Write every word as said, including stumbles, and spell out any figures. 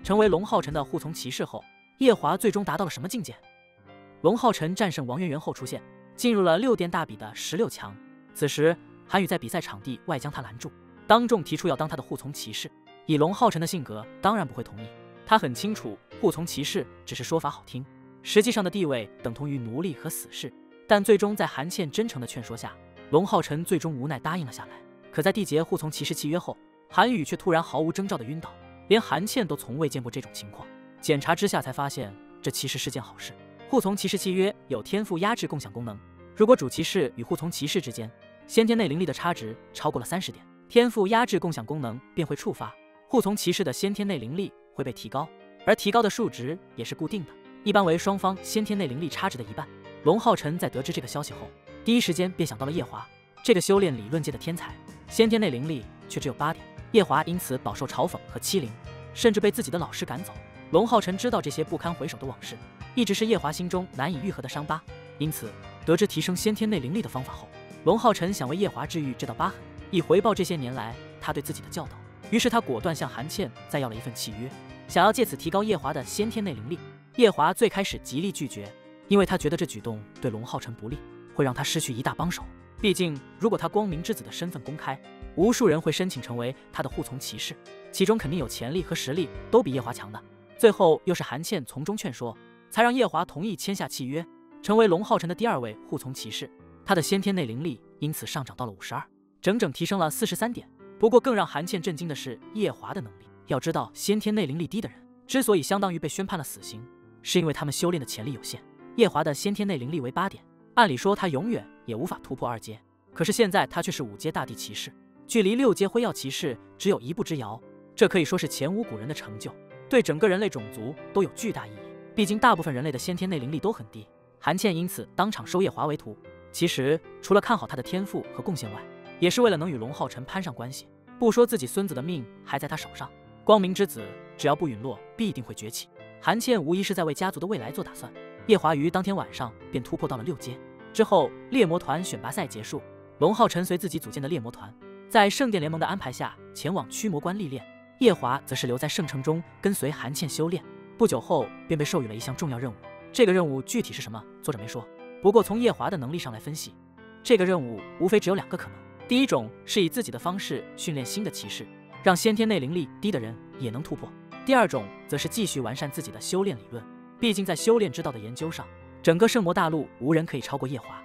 成为龙浩辰的护从骑士后，夜华最终达到了什么境界？龙浩辰战胜王媛媛后出现，进入了六殿大比的十六强。此时，韩宇在比赛场地外将他拦住，当众提出要当他的护从骑士。以龙浩辰的性格，当然不会同意。他很清楚，护从骑士只是说法好听，实际上的地位等同于奴隶和死士。但最终在韩倩真诚的劝说下，龙浩辰最终无奈答应了下来。可在缔结护从骑士契约后，韩宇却突然毫无征兆的晕倒，连韩倩都从未见过这种情况。检查之下才发现，这其实是件好事。护从骑士契约有天赋压制共享功能，如果主骑士与护从骑士之间先天内灵力的差值超过了三十点，天赋压制共享功能便会触发，护从骑士的先天内灵力会被提高，而提高的数值也是固定的，一般为双方先天内灵力差值的一半。龙浩辰在得知这个消息后，第一时间便想到了夜华，这个修炼理论界的天才，先天内灵力却只有八点。夜华因此饱受嘲讽和欺凌，甚至被自己的老师赶走。龙浩辰知道这些不堪回首的往事，一直是夜华心中难以愈合的伤疤。因此，得知提升先天内灵力的方法后，龙浩辰想为夜华治愈这道疤痕，以回报这些年来他对自己的教导。于是他果断向韩倩再要了一份契约，想要借此提高夜华的先天内灵力。夜华最开始极力拒绝，因为他觉得这举动对龙浩辰不利，会让他失去一大帮手。毕竟，如果他光明之子的身份公开，无数人会申请成为他的护从骑士，其中肯定有潜力和实力都比夜华强的。最后又是韩倩从中劝说，才让夜华同意签下契约，成为龙浩辰的第二位护从骑士。他的先天内灵力因此上涨到了五十二，整整提升了四十三点。不过更让韩倩震惊的是夜华的能力。要知道，先天内灵力低的人之所以相当于被宣判了死刑，是因为他们修炼的潜力有限。夜华的先天内灵力为八点，按理说他永远也无法突破二阶，可是现在他却是五阶大地骑士，距离六阶辉耀骑士只有一步之遥，这可以说是前无古人的成就，对整个人类种族都有巨大意义。毕竟大部分人类的先天内灵力都很低，韩倩因此当场收夜华为徒。其实除了看好他的天赋和贡献外，也是为了能与龙浩辰攀上关系。不说自己孙子的命还在他手上，光明之子只要不陨落，必定会崛起。韩倩无疑是在为家族的未来做打算。夜华于当天晚上便突破到了六阶。之后猎魔团选拔赛结束，龙浩辰随自己组建的猎魔团，在圣殿联盟的安排下前往驱魔关历练，夜华则是留在圣城中跟随韩倩修炼。不久后便被授予了一项重要任务，这个任务具体是什么，作者没说。不过从夜华的能力上来分析，这个任务无非只有两个可能：第一种是以自己的方式训练新的骑士，让先天内灵力低的人也能突破；第二种则是继续完善自己的修炼理论。毕竟在修炼之道的研究上，整个圣魔大陆无人可以超过夜华。